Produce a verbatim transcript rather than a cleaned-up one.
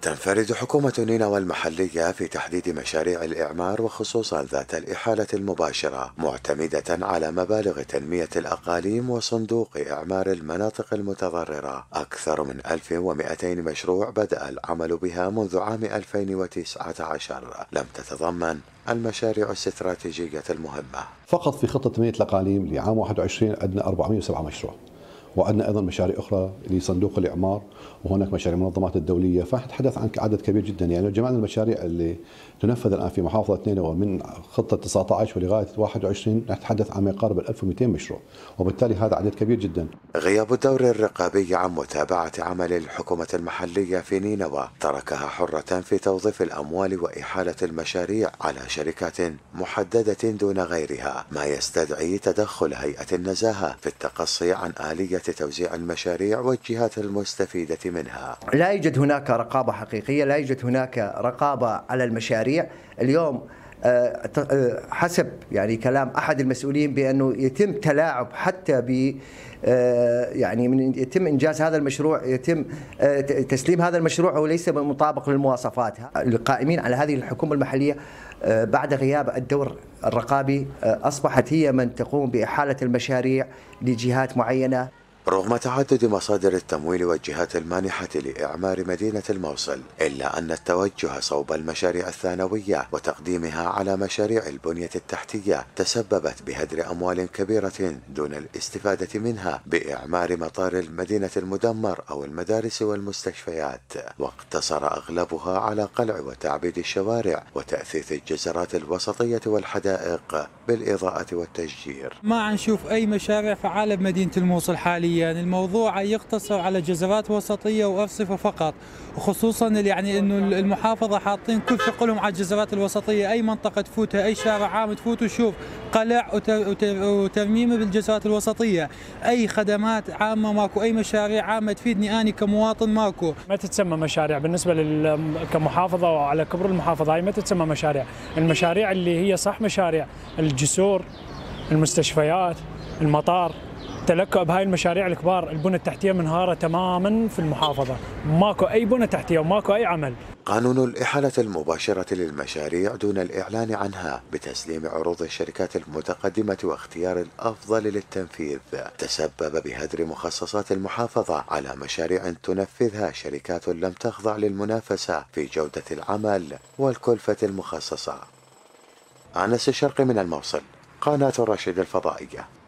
تنفرد حكومة نينوى المحلية في تحديد مشاريع الإعمار وخصوصا ذات الإحالة المباشرة، معتمدة على مبالغ تنمية الأقاليم وصندوق إعمار المناطق المتضررة. أكثر من ألف ومئتين مشروع بدأ العمل بها منذ عام ألفين وتسعة عشر لم تتضمن المشاريع الاستراتيجية المهمة. فقط في خطة تنمية الأقاليم لعام واحد وعشرين عندنا أربعمئة وسبعة مشروع، وعندنا ايضا مشاريع اخرى لصندوق الاعمار، وهناك مشاريع المنظمات الدوليه، فنتحدث عن عدد كبير جدا. يعني لو جمعنا المشاريع اللي تنفذ الان في محافظه نينوى من خطه تسعة عشر ولغايه واحد وعشرين نتحدث عن ما يقارب ألف ومئتين مشروع، وبالتالي هذا عدد كبير جدا. غياب الدور الرقابي عن متابعه عمل الحكومه المحليه في نينوى تركها حره في توظيف الاموال واحاله المشاريع على شركات محدده دون غيرها، ما يستدعي تدخل هيئه النزاهه في التقصي عن اليه توزيع المشاريع والجهات المستفيدة منها. لا يوجد هناك رقابة حقيقية، لا يوجد هناك رقابة على المشاريع. اليوم حسب يعني كلام أحد المسؤولين بأنه يتم تلاعب حتى ب يعني من يتم إنجاز هذا المشروع، يتم تسليم هذا المشروع وليس مطابق للمواصفات. القائمين على هذه الحكومة المحلية بعد غياب الدور الرقابي أصبحت هي من تقوم بإحالة المشاريع لجهات معينة. رغم تعدد مصادر التمويل والجهات المانحة لإعمار مدينة الموصل، إلا أن التوجه صوب المشاريع الثانوية وتقديمها على مشاريع البنية التحتية تسببت بهدر أموال كبيرة دون الاستفادة منها بإعمار مطار المدينة المدمر أو المدارس والمستشفيات، واقتصر أغلبها على قلع وتعبيد الشوارع وتأثيث الجزرات الوسطية والحدائق بالإضاءة والتشجير. ما نشوف أي مشاريع فعالة بمدينة الموصل حاليا. يعني الموضوع يقتصر على جزرات وسطية وأرصفة فقط، وخصوصا يعني انه المحافظة حاطين كل ثقلهم على الجزرات الوسطية. أي منطقة تفوتها، أي شارع عام تفوت وشوف قلع وترميم بالجزرات الوسطية. أي خدمات عامة ماكو، أي مشاريع عامة تفيدني أنا كمواطن ماكو. ما تتسمى مشاريع بالنسبة لل كمحافظة وعلى كبر المحافظة، هاي ما تتسمى مشاريع. المشاريع اللي هي صح مشاريع الجسور، المستشفيات، المطار، تلكؤ بهاي المشاريع الكبار. البنى التحتية منهارة تماما في المحافظة، ماكو أي بنى تحتية وماكو أي عمل. قانون الإحالة المباشرة للمشاريع دون الإعلان عنها بتسليم عروض الشركات المتقدمة واختيار الأفضل للتنفيذ تسبب بهدر مخصصات المحافظة على مشاريع تنفذها شركات لم تخضع للمنافسة في جودة العمل والكلفة المخصصة. أنس الشرقي من الموصل، قناة الرشيد الفضائية.